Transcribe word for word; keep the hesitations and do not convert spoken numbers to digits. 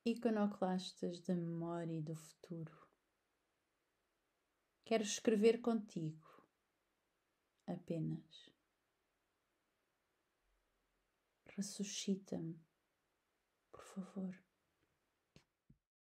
Iconoclastas da memória e do futuro, quero escrever contigo apenas. Ressuscita-me, por favor.